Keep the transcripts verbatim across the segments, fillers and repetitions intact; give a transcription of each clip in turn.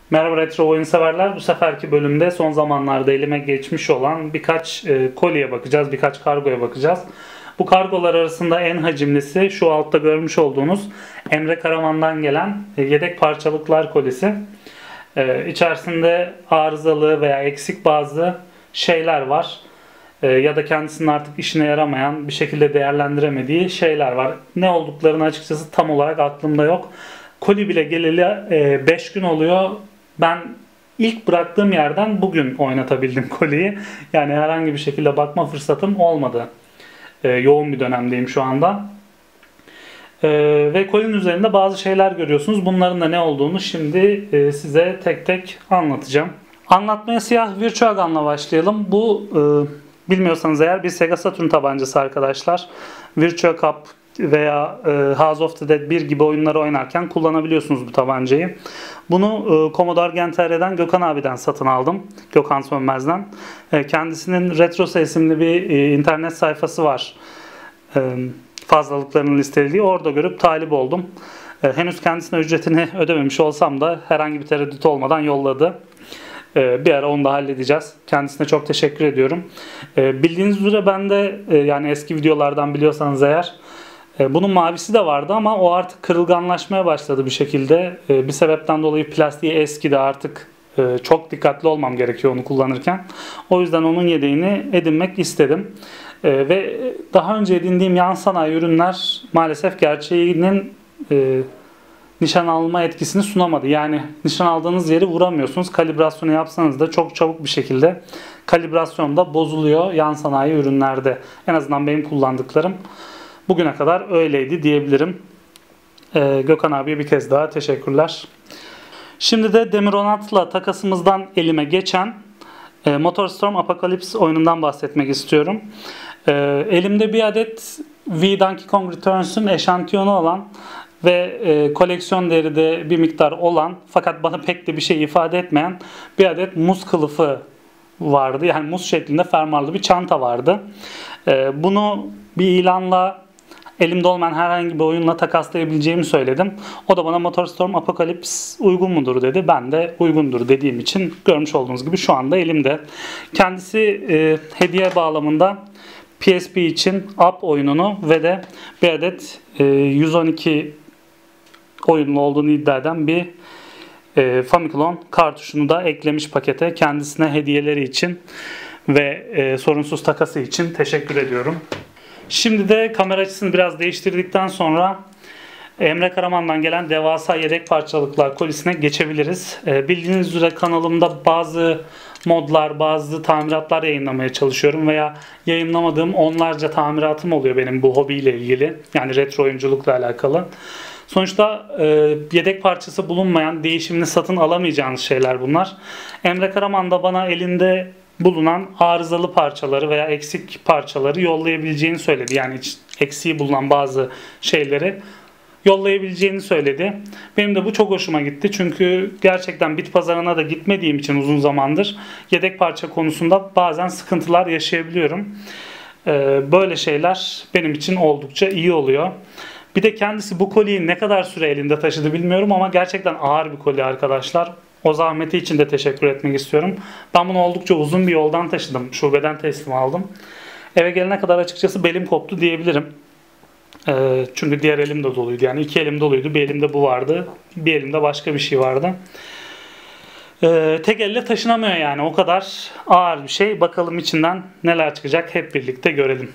Merhaba retro oyun severler. Bu seferki bölümde son zamanlarda elime geçmiş olan birkaç e, kolye bakacağız, birkaç kargoya bakacağız. Bu kargolar arasında en hacimlisi şu altta görmüş olduğunuz Emre Karaman'dan gelen e, yedek parçalıklar kolisi. E, içerisinde arızalı veya eksik bazı şeyler var. E, ya da kendisinin artık işine yaramayan, bir şekilde değerlendiremediği şeyler var. Ne olduklarını açıkçası tam olarak aklımda yok. Koli bile geleli beş gün oluyor. Ben ilk bıraktığım yerden bugün oynatabildim koliyi. Yani herhangi bir şekilde bakma fırsatım olmadı. Ee, yoğun bir dönemdeyim şu anda. Ee, ve kolinin üzerinde bazı şeyler görüyorsunuz. Bunların da ne olduğunu şimdi e, size tek tek anlatacağım. Anlatmaya siyah Virtua Gun'la başlayalım. Bu e, bilmiyorsanız eğer bir Sega Saturn tabancası arkadaşlar. Virtua Cop veya e, House of the Dead bir gibi oyunları oynarken kullanabiliyorsunuz bu tabancayı. Bunu e, Commodore Gen T R'den Gökhan abiden satın aldım. Gökhan Sönmez'den. E, kendisinin Retrosa isimli bir e, internet sayfası var. E, fazlalıklarının listelediği. Orada görüp talip oldum. E, henüz kendisine ücretini ödememiş olsam da herhangi bir tereddüt olmadan yolladı. E, bir ara onu da halledeceğiz. Kendisine çok teşekkür ediyorum. E, bildiğiniz üzere ben de e, yani eski videolardan biliyorsanız eğer bunun mavisi de vardı ama o artık kırılganlaşmaya başladı bir şekilde. Bir sebepten dolayı plastiği eskidi, artık çok dikkatli olmam gerekiyor onu kullanırken. O yüzden onun yedeğini edinmek istedim. Ve daha önce edindiğim yan sanayi ürünler maalesef gerçeğinin nişan alma etkisini sunamadı. Yani nişan aldığınız yeri vuramıyorsunuz. Kalibrasyonu yapsanız da çok çabuk bir şekilde kalibrasyon da bozuluyor yan sanayi ürünlerde. En azından benim kullandıklarım bugüne kadar öyleydi diyebilirim. Ee, Gökhan abiye bir kez daha teşekkürler. Şimdi de Demironat'la takasımızdan elime geçen e, Motorstorm Apocalypse oyunundan bahsetmek istiyorum. E, elimde bir adet V Donkey Kong Returns'ün eşantiyonu olan ve e, koleksiyon değeri de bir miktar olan fakat bana pek de bir şey ifade etmeyen bir adet muz kılıfı vardı. Yani muz şeklinde fermuarlı bir çanta vardı. E, bunu bir ilanla elimde olmayan herhangi bir oyunla takaslayabileceğimi söyledim. O da bana Motorstorm Apocalypse uygun mudur dedi. Ben de uygundur dediğim için görmüş olduğunuz gibi şu anda elimde. Kendisi e, hediye bağlamında P S P için Up oyununu ve de bir adet e, yüz on iki oyunlu olduğunu iddia eden bir e, Famiclone kartuşunu da eklemiş pakete. Kendisine hediyeleri için ve e, sorunsuz takası için teşekkür ediyorum. Şimdi de kamera açısını biraz değiştirdikten sonra Emre Karaman'dan gelen devasa yedek parçalıklar kolisine geçebiliriz. Ee, bildiğiniz üzere kanalımda bazı modlar, bazı tamiratlar yayınlamaya çalışıyorum veya yayınlamadığım onlarca tamiratım oluyor benim bu hobiyle ilgili. Yani retro oyunculukla alakalı. Sonuçta e, yedek parçası bulunmayan, değişimini satın alamayacağınız şeyler bunlar. Emre Karaman da bana elinde bulunan arızalı parçaları veya eksik parçaları yollayabileceğini söyledi. Yani eksiği bulunan bazı şeyleri yollayabileceğini söyledi. Benim de bu çok hoşuma gitti. Çünkü gerçekten bit pazarına da gitmediğim için uzun zamandır yedek parça konusunda bazen sıkıntılar yaşayabiliyorum. Böyle şeyler benim için oldukça iyi oluyor. Bir de kendisi bu koliyi ne kadar süre elinde taşıdı bilmiyorum ama gerçekten ağır bir koli arkadaşlar. O zahmeti için de teşekkür etmek istiyorum. Ben bunu oldukça uzun bir yoldan taşıdım. Şubeden teslim aldım. Eve gelene kadar açıkçası belim koptu diyebilirim. Ee, çünkü diğer elim de doluydu. Yani iki elim doluydu. Bir elimde bu vardı. Bir elimde başka bir şey vardı. Ee, tek elle taşınamıyor yani. O kadar ağır bir şey. Bakalım içinden neler çıkacak hep birlikte görelim.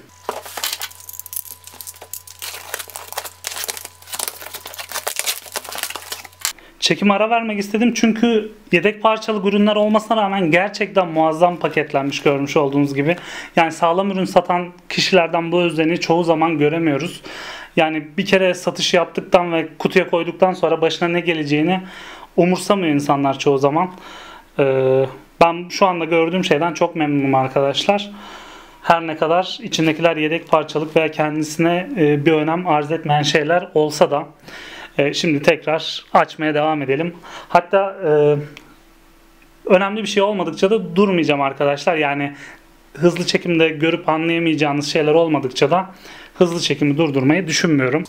Çekim ara vermek istedim çünkü yedek parçalı ürünler olmasına rağmen gerçekten muazzam paketlenmiş görmüş olduğunuz gibi. Yani sağlam ürün satan kişilerden bu özeni çoğu zaman göremiyoruz. Yani bir kere satış yaptıktan ve kutuya koyduktan sonra başına ne geleceğini umursamıyor insanlar çoğu zaman. Ee, ben şu anda gördüğüm şeyden çok memnunum arkadaşlar. Her ne kadar içindekiler yedek parçalık veya kendisine bir önem arz etmeyen şeyler olsa da. Şimdi tekrar açmaya devam edelim. Hatta e, önemli bir şey olmadıkça da durmayacağım arkadaşlar. Yani hızlı çekimde görüp anlayamayacağınız şeyler olmadıkça da hızlı çekimi durdurmayı düşünmüyorum.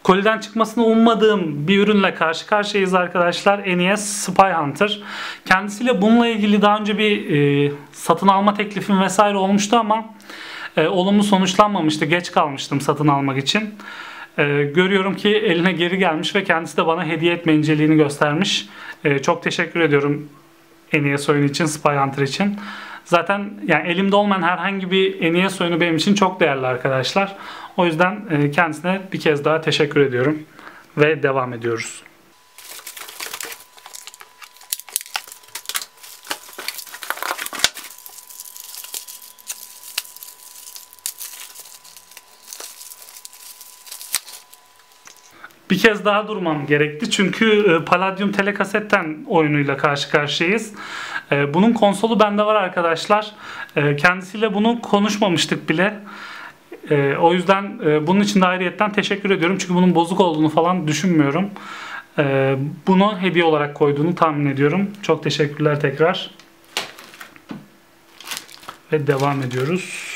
Koliden çıkmasını ummadığım bir ürünle karşı karşıyayız arkadaşlar. N E S Spy Hunter. Kendisiyle bununla ilgili daha önce bir e, satın alma teklifim vesaire olmuştu ama e, olumlu sonuçlanmamıştı. Geç kalmıştım satın almak için. E, görüyorum ki eline geri gelmiş ve kendisi de bana hediye etme inceliğini göstermiş. E, çok teşekkür ediyorum N E S oyunu için, Spy Hunter için. Zaten yani elimde olmayan herhangi bir N E S oyunu benim için çok değerli arkadaşlar. O yüzden kendisine bir kez daha teşekkür ediyorum ve devam ediyoruz. Bir kez daha durmam gerekti çünkü Palladium telekasetten oyunuyla karşı karşıyayız. Bunun konsolu bende var arkadaşlar. Kendisiyle bunu konuşmamıştık bile. O yüzden bunun için de ayrıyetten teşekkür ediyorum. Çünkü bunun bozuk olduğunu falan düşünmüyorum. Bunu hediye olarak koyduğunu tahmin ediyorum. Çok teşekkürler tekrar. Ve devam ediyoruz.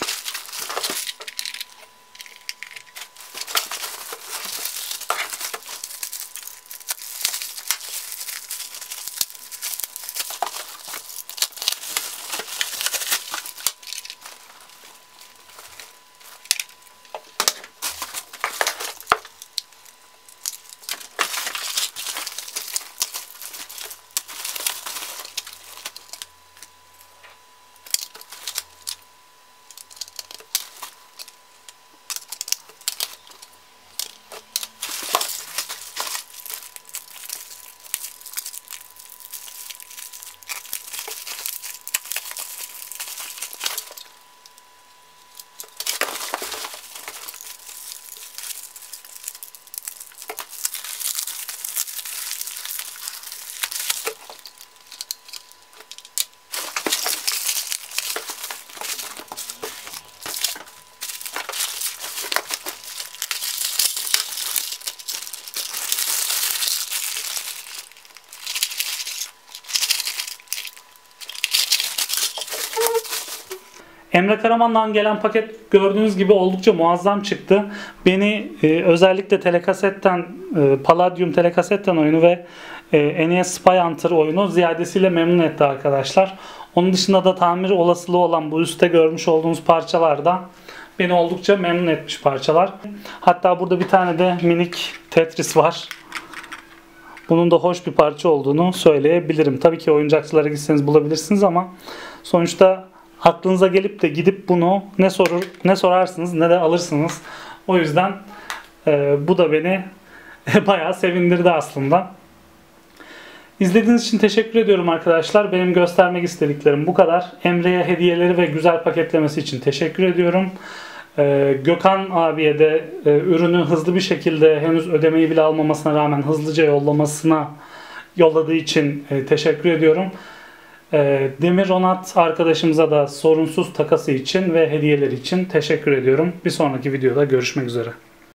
Emre Karaman'dan gelen paket gördüğünüz gibi oldukça muazzam çıktı. Beni e, özellikle telekasetten, e, Palladium telekasetten oyunu ve e, N E S Spy Hunter oyunu ziyadesiyle memnun etti arkadaşlar. Onun dışında da tamir olasılığı olan bu üstte görmüş olduğunuz parçalar da beni oldukça memnun etmiş parçalar. Hatta burada bir tane de minik Tetris var. Bunun da hoş bir parça olduğunu söyleyebilirim. Tabii ki oyuncakçılara gitseniz bulabilirsiniz ama sonuçta aklınıza gelip de gidip bunu ne sorur ne sorarsınız ne de alırsınız. O yüzden e, bu da beni bayağı sevindirdi aslında. İzlediğiniz için teşekkür ediyorum arkadaşlar. Benim göstermek istediklerim bu kadar. Emre'ye hediyeleri ve güzel paketlemesi için teşekkür ediyorum. Ee, Gökhan abiye de e, ürünü hızlı bir şekilde henüz ödemeyi bile almamasına rağmen hızlıca yollamasına yolladığı için e, teşekkür ediyorum. E, Demir Onat arkadaşımıza da sorunsuz takası için ve hediyeleri için teşekkür ediyorum. Bir sonraki videoda görüşmek üzere.